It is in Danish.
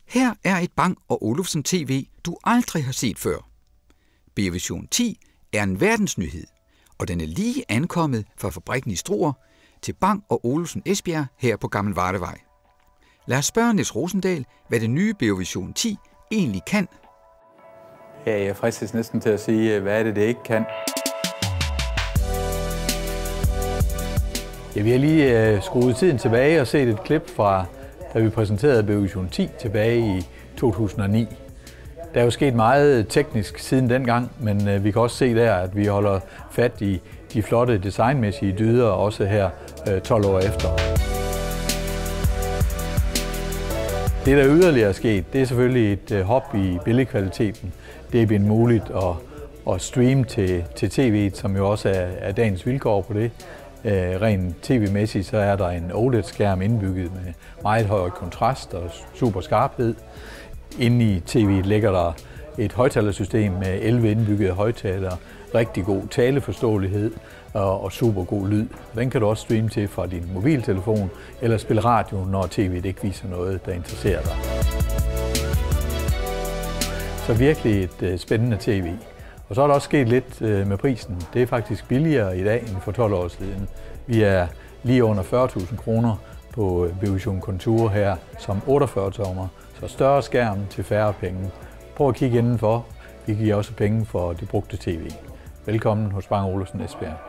Her er et Bang & Olufsen TV, du aldrig har set før. Beovision 10 er en verdensnyhed, og den er lige ankommet fra fabrikken i Struer til Bang & Olufsen Esbjerg her på Gammel Vardevej. Lad os spørge Niels Rosendahl, hvad det nye Beovision 10 egentlig kan. Ja, jeg fristes næsten til at sige, hvad er det ikke kan. Ja, vi har lige skruet tiden tilbage og set et klip fra, da vi præsenterede Beovision 10 tilbage i 2009. Der er jo sket meget teknisk siden dengang, men vi kan også se der, at vi holder fat i de flotte designmæssige dyder, også her 12 år efter. Det, der yderligere er sket, det er selvfølgelig et hop i billedkvaliteten. Det er blevet muligt at streame til tv'et, som jo også er dagens vilkår på det. Rent tv-mæssigt så er der en OLED-skærm indbygget med meget høj kontrast og super skarphed. Inde i tv'et ligger der et højtalersystem med 11 indbyggede højtalere, rigtig god taleforståelighed og super god lyd. Den kan du også streame til fra din mobiltelefon eller spille radio, når tv'et ikke viser noget, der interesserer dig. Så virkelig et spændende tv. Og så er der også sket lidt med prisen. Det er faktisk billigere i dag end for 12 år siden. Vi er lige under 40.000 kroner på Beovision Contour her som 48-tommer. Så større skærm til færre penge. Prøv at kigge indenfor. Vi giver også penge for det brugte tv. Velkommen hos Bang & Olufsen Esbjerg.